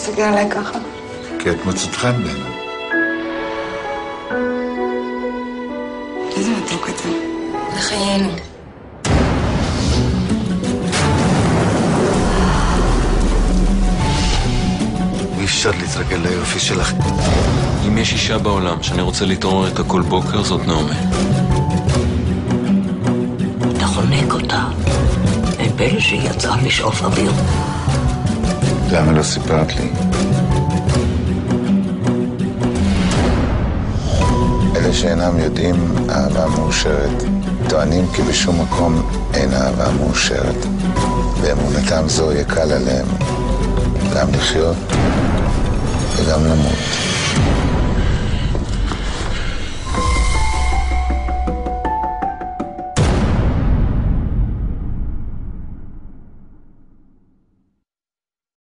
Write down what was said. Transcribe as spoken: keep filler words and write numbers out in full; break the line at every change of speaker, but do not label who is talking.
מסתכל עליי ככה?
כי את מוצאת חן בעיניי.
איזה מתוק אתה. זה חיינו.
אי אפשר להתרגל ליופי שלך.
אם יש אישה בעולם שאני רוצה להתעורר איתה כל בוקר, זאת נעמי.
אתה חונק אותה. אין פלא שהיא יצאה לשאוף אוויר.
למה לא סיפרת לי? אלה שאינם יודעים אהבה מאושרת, טוענים כי בשום מקום אין אהבה מאושרת. באמונתם זו יקל עליהם גם לחיות וגם למות.